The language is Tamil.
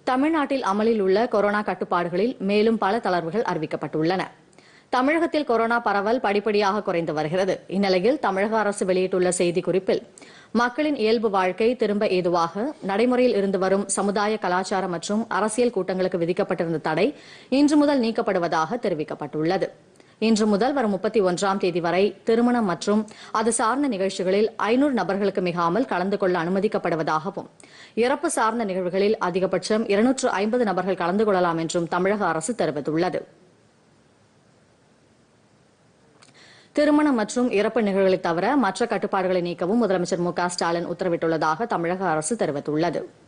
தமிழ்நாட்டில் அமலில் உள்ள கொரோனா கட்டுப்பாடுகளில் மேலும் பல தளர்வுகள் அறிவிக்கப்பட்டுள்ளன. தமிழகத்தில் கொரோனா பரவல் படிப்படியாக குறைந்து வருகிறது. இந்நிலையில் தமிழக அரசு வெளியிட்டுள்ள செய்திக்குறிப்பில் மக்களின் இயல்பு வாழ்க்கை திரும்ப ஏதுவாக நடைமுறையில் இருந்து வரும் சமுதாய கலாச்சார மற்றும் அரசியல் கூட்டங்களுக்கு விதிக்கப்பட்டிருந்த தடை இன்று முதல் நீக்கப்படுவதாக தெரிவிக்கப்பட்டுள்ளது. இன்று முதல் வரும் 31ஆம் தேதி வரை திருமணம் மற்றும் அது சார்ந்த நிகழ்ச்சிகளில் 500 நபர்களுக்கு மிகாமல் கலந்து கொள்ள அனுமதிக்கப்படுவதாகவும், இறப்பு சார்ந்த நிகழ்வுகளில் அதிகபட்சம் 250 நபர்கள் கலந்து கொள்ளலாம் என்றும் தமிழக அரசு தெரிவித்துள்ளது. திருமணம் மற்றும் இறப்பு நிகழ்வுகளை தவிர மற்ற கட்டுப்பாடுகளை நீக்கவும் முதலமைச்சர் மு.க. ஸ்டாலின் உத்தரவிட்டுள்ளதாக தமிழக அரசு தெரிவித்துள்ளது.